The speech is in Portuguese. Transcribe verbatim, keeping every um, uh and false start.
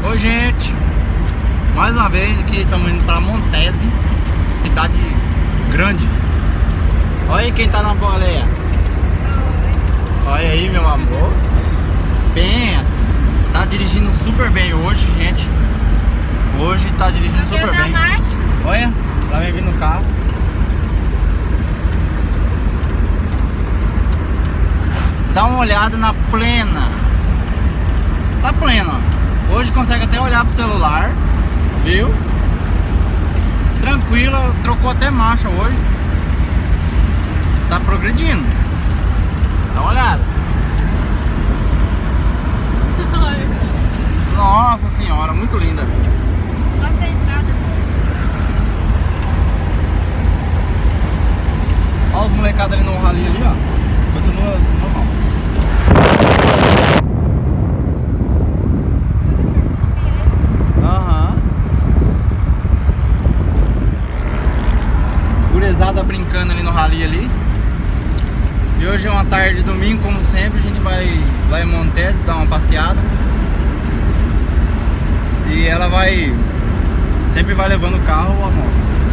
Oi, gente, mais uma vez aqui estamos indo para Montese, cidade grande. Olha aí quem tá na boleia. Oi. Olha aí, meu amor. Pensa, tá dirigindo super bem hoje, gente. Hoje tá dirigindo Tá super vendo a bem. marcha? Olha, lá vem vindo o carro. Dá uma olhada na plena. Tá plena, ó. Hoje consegue até olhar pro celular, viu? Tranquila, trocou até marcha hoje. Tá progredindo. Dá uma olhada. Nossa senhora, muito linda. Mostra a entrada. Olha os molecados ali no rally ali, ó. Continua normal. Aham. Gurizada brincando ali no rally ali. E hoje é uma tarde de domingo, como sempre, a gente vai lá em Montese dar uma passeada. E ela vai sempre vai levando o carro ou a moto.